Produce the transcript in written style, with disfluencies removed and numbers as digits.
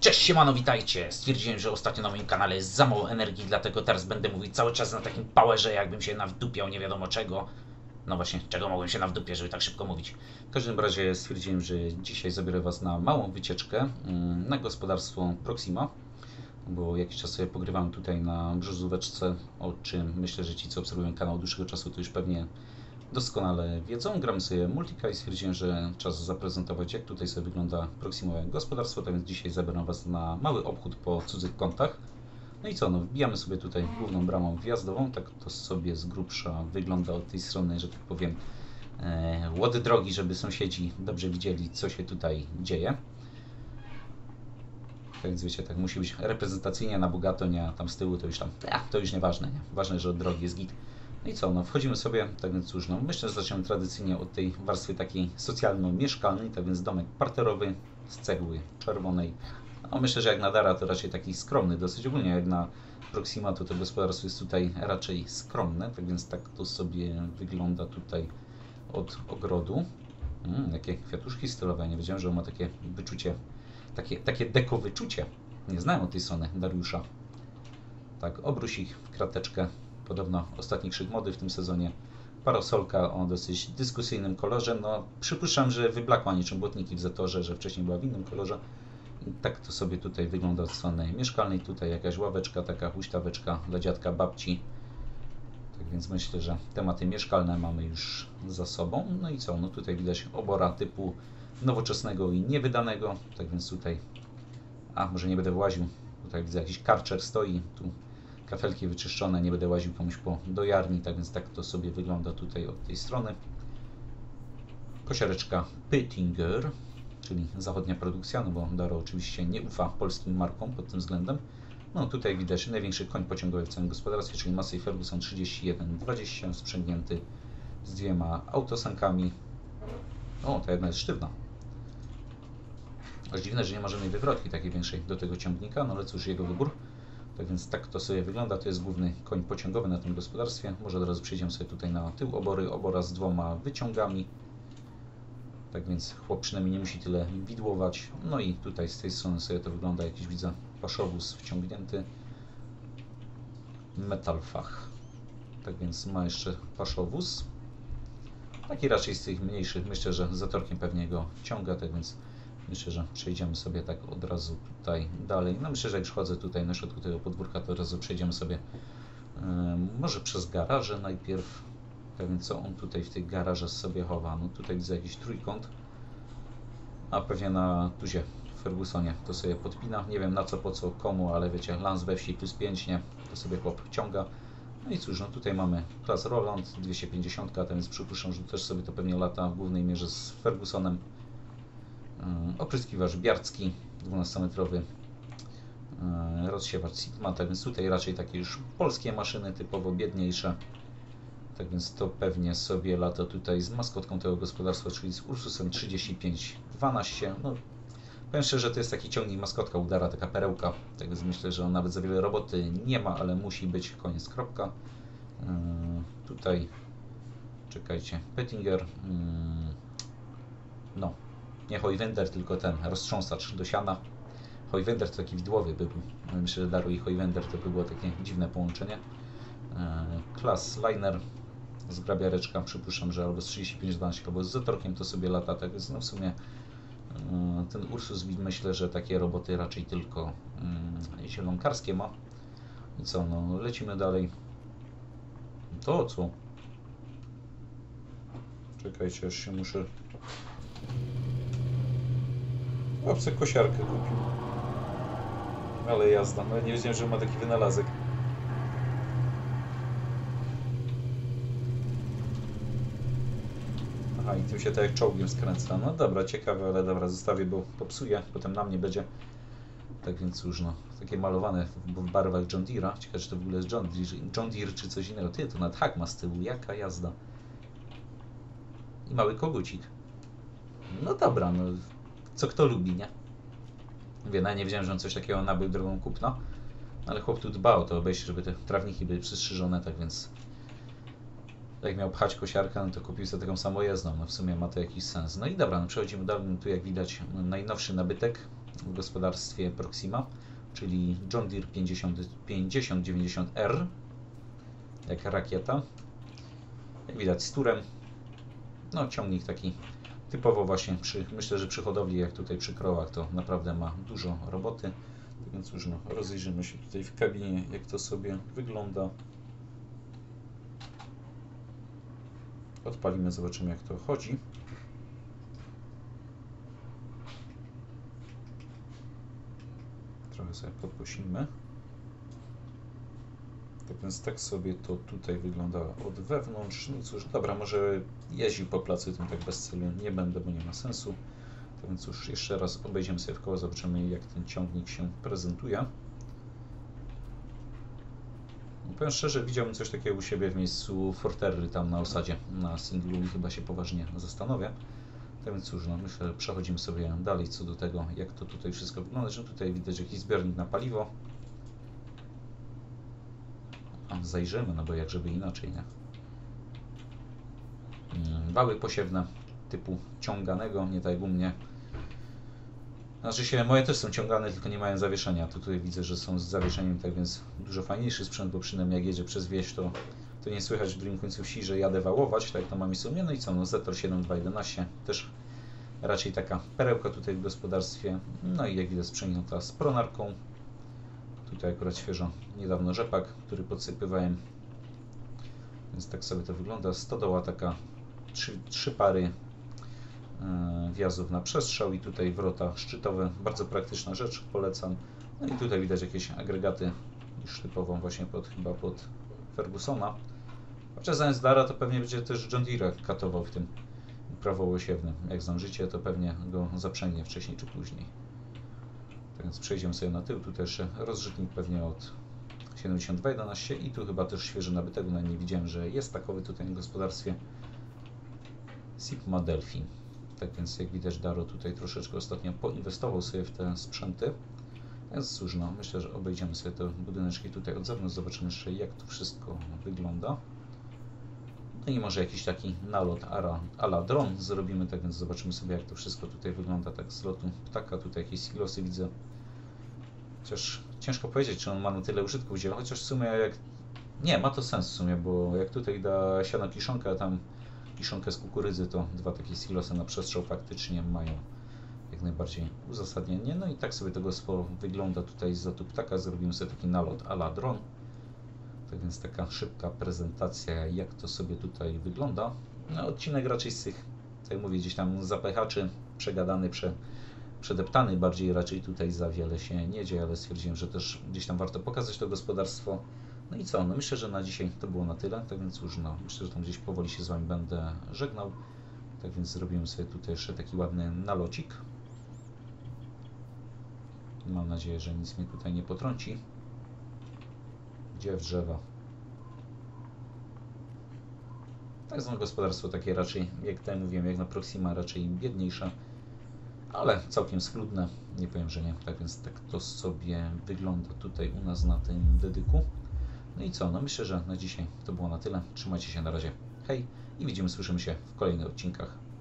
Cześć, siemano, witajcie! Stwierdziłem, że ostatnio na moim kanale jest za mało energii, dlatego teraz będę mówić cały czas na takim powerze, jakbym się nawdupiał nie wiadomo czego. No właśnie, czego mogłem się nawdupiać, żeby tak szybko mówić. W każdym razie stwierdziłem, że dzisiaj zabiorę Was na małą wycieczkę na gospodarstwo Proxima, bo jakiś czas sobie pogrywałem tutaj na brzozóweczce, o czym myślę, że ci, co obserwują kanał od dłuższego czasu, to już pewnie doskonale wiedzą. Gramy sobie Multika i stwierdziłem, że czas zaprezentować, jak tutaj sobie wygląda Proximowe gospodarstwo, tak więc dzisiaj zabieram Was na mały obchód po cudzych kątach. No i co, no wbijamy sobie tutaj główną bramą wjazdową, tak to sobie z grubsza wygląda od tej strony, że tak powiem, łody drogi, żeby sąsiedzi dobrze widzieli, co się tutaj dzieje. Tak więc wiecie, tak musi być reprezentacyjnie na bogato, nie tam z tyłu to już tam, to już nieważne, nie? Ważne, że od drogi jest git. No i co, no wchodzimy sobie, tak więc cóż, no myślę, że zaczniemy tradycyjnie od tej warstwy takiej socjalno-mieszkalnej, tak więc domek parterowy z cegły czerwonej. No myślę, że jak na Dara to raczej taki skromny, dosyć ogólnie jak na Proxima to gospodarstwo jest tutaj raczej skromne, tak więc tak to sobie wygląda tutaj od ogrodu. Jakie kwiatuszki stylowe, nie wiedziałem, że on ma takie wyczucie, takie deko wyczucie. Nie znałem od tej strony Dariusza. Tak, obrusik w krateczkę. Podobno ostatni krzyk mody w tym sezonie. Parasolka o dosyć dyskusyjnym kolorze. No, przypuszczam, że wyblakła niczym błotniki w zatorze, że wcześniej była w innym kolorze. I tak to sobie tutaj wygląda od strony mieszkalnej. Tutaj jakaś ławeczka, taka huśtaweczka dla dziadka, babci. Tak więc myślę, że tematy mieszkalne mamy już za sobą. No i co? No tutaj widać obora typu nowoczesnego i niewydanego. Tak więc tutaj... może nie będę właził. Tutaj widzę jakiś karczer stoi. Tu kafelki wyczyszczone, nie będę łaził komuś po dojarni, tak więc tak to sobie wygląda tutaj od tej strony. Kosiareczka Pittinger, czyli zachodnia produkcja, no bo Daro oczywiście nie ufa polskim markom pod tym względem. No tutaj widać największy koń pociągowy w całym gospodarstwie, czyli Massey Ferguson 3120, sprzęgnięty z dwiema autosankami. O, ta jedna jest sztywna. Aż dziwne, że nie ma żadnej wywrotki takiej większej do tego ciągnika, no ale cóż, jego wybór. Tak więc tak to sobie wygląda, to jest główny koń pociągowy na tym gospodarstwie. Może od razu przejdziemy sobie tutaj na tył obory, obora z dwoma wyciągami. Tak więc chłop przynajmniej nie musi tyle widłować. No i tutaj z tej strony sobie to wygląda, jakiś widzę paszowóz wciągnięty. Metalfach. Tak więc ma jeszcze paszowóz. Taki raczej z tych mniejszych, myślę, że zatorkiem pewnie go wciąga, tak więc myślę, że przejdziemy sobie tak od razu tutaj dalej. No myślę, że jak chodzę tutaj na środku tego podwórka, to od razu przejdziemy sobie może przez garaże najpierw. Pewnie co on tutaj w tych garażach sobie chowa. No tutaj widzę jakiś trójkąt. A pewnie na tuzie w Fergusonie to sobie podpina. Nie wiem na co, po co, komu, ale wiecie, lans we wsi plus 5, nie? To sobie chłop ciąga. No i cóż, no tutaj mamy klas Roland 250, a więc przypuszczam, że też sobie to pewnie lata w głównej mierze z Fergusonem. Opryskiwacz Biarcki 12-metrowy, rozsiewacz Sigma, tak więc tutaj raczej takie już polskie maszyny, typowo biedniejsze. Tak więc to pewnie sobie lata tutaj z maskotką tego gospodarstwa, czyli z Ursusem 3512. No, powiem szczerze, że to jest taki ciągnik maskotka udara, taka perełka. Tak więc myślę, że on nawet za wiele roboty nie ma, ale musi być, koniec, kropka. Tutaj, czekajcie, Pettinger, no, nie Hojwender, tylko ten roztrząsacz do siana. Hojwender to taki widłowy by był. Myślę, że Daro i Hojwender to by było takie dziwne połączenie. Klas Liner, zgrabiareczka, przypuszczam, że albo z 3512, albo z zatorkiem to sobie lata. Tak więc no w sumie ten Ursus, myślę, że takie roboty raczej tylko zielonkarskie ma. I co, no lecimy dalej. To co? Czekajcie, aż się muszę... Chłopcy kosiarkę kupił. Ale jazda, no nie wiedziałem, że ma taki wynalazek. Aha, i tym się tak jak czołgiem skręca. No dobra, ciekawe, ale dobra, zostawię, bo popsuję, potem na mnie będzie. Tak więc cóż, no, takie malowane w barwach John Deere'a. Ciekawe, czy to w ogóle jest John Deere czy coś innego. Ty, to nawet hak ma z tyłu, jaka jazda. I mały kogucik. No dobra, no, co kto lubi, nie? Mówię, no, nie wiedziałem, że on coś takiego nabył drogą kupna. Ale chłop tu dba o to obejście, żeby te trawniki były przystrzyżone, tak więc jak miał pchać kosiarkę, no to kupił sobie taką samojezdną, no w sumie ma to jakiś sens. No i dobra, no przechodzimy dalej, no tu jak widać najnowszy nabytek, w gospodarstwie Proxima, czyli John Deere 5090R, jak rakieta. Jak widać z turem. No ciągnik taki typowo właśnie myślę, że przy hodowli, jak tutaj przy krowach, to naprawdę ma dużo roboty. Tak więc już rozejrzymy się tutaj w kabinie, jak to sobie wygląda. Odpalimy, zobaczymy, jak to chodzi. Trochę sobie podgłosimy. Tak więc tak sobie to tutaj wygląda od wewnątrz. No cóż, dobra, może jeździł po placu tym tak bez celu nie będę, bo nie ma sensu. Tak więc już jeszcze raz obejdziemy sobie w koło, zobaczymy, jak ten ciągnik się prezentuje. No, powiem szczerze, widziałbym coś takiego u siebie w miejscu Forterry tam na osadzie, na singlu i chyba się poważnie zastanowię. Tak więc cóż, no myślę, że przechodzimy sobie dalej co do tego, jak to tutaj wszystko wygląda, że tutaj widać jakiś zbiornik na paliwo. A zajrzymy, no bo jak żeby inaczej, nie? Wały posiewne typu ciąganego, nie tak jak u mnie. Znaczy się, moje też są ciągane, tylko nie mają zawieszenia. To tutaj widzę, że są z zawieszeniem, tak więc dużo fajniejszy sprzęt, bo przynajmniej jak jedzie przez wieś, to nie słychać w drugim końcu wsi, że jadę wałować, tak jak to mam i sobie. No i co, no Zetor 7211, też raczej taka perełka tutaj w gospodarstwie. No i jak widać sprzęgnięta z pronarką. Tutaj akurat świeżo, niedawno rzepak, który podsypywałem. Więc tak sobie to wygląda. Stodoła taka, trzy pary wjazdów na przestrzał i tutaj wrota szczytowe. Bardzo praktyczna rzecz, polecam. No i tutaj widać jakieś agregaty, już typowo właśnie chyba pod Fergusona. Chociaż zamiast Dara to pewnie będzie też John Deere katował w tym prawoło siewnym. Jak zdążycie, to pewnie go zaprzęgnie wcześniej czy później. Tak więc przejdziemy sobie na tył. Tu też rozrzutnik pewnie od 7211 i tu chyba też świeży nabytek, no nie widziałem, że jest takowy tutaj w gospodarstwie. Sigma Delphi. Tak więc jak widać, Daro tutaj troszeczkę ostatnio poinwestował sobie w te sprzęty. Więc cóż, no, myślę, że obejdziemy sobie te budyneczki tutaj od zewnątrz, zobaczymy jeszcze, jak to wszystko wygląda. No i może jakiś taki nalot a la dron zrobimy, tak więc zobaczymy sobie, jak to wszystko tutaj wygląda tak z lotu ptaka. Tutaj jakieś silosy widzę. Chociaż ciężko powiedzieć, czy on ma na tyle użytku wziął, chociaż w sumie jak... Nie, ma to sens w sumie, bo jak tutaj da siano kiszonkę, a tam kiszonkę z kukurydzy, to dwa takie silosy na przestrzał faktycznie mają jak najbardziej uzasadnienie. No i tak sobie tego wygląda tutaj z lotu ptaka. Zrobimy sobie taki nalot a la dron. Tak więc taka szybka prezentacja, jak to sobie tutaj wygląda. No, odcinek raczej z tych, tak jak mówię, gdzieś tam zapychaczy, przegadany, przedeptany, bardziej raczej tutaj za wiele się nie dzieje, ale stwierdziłem, że też gdzieś tam warto pokazać to gospodarstwo. No i co, no myślę, że na dzisiaj to było na tyle, tak więc już no, myślę, że tam gdzieś powoli się z Wami będę żegnał. Tak więc zrobiłem sobie tutaj jeszcze taki ładny nalocik. Mam nadzieję, że nic mnie tutaj nie potrąci. Gdzie w drzewa? Tak zwane gospodarstwo takie raczej, jak tutaj mówiłem, jak na Proxima, raczej biedniejsze, ale całkiem schludne, nie powiem, że nie. Tak więc tak to sobie wygląda tutaj u nas na tym dedyku. No i co, no myślę, że na dzisiaj to było na tyle. Trzymajcie się, na razie, hej i widzimy, słyszymy się w kolejnych odcinkach.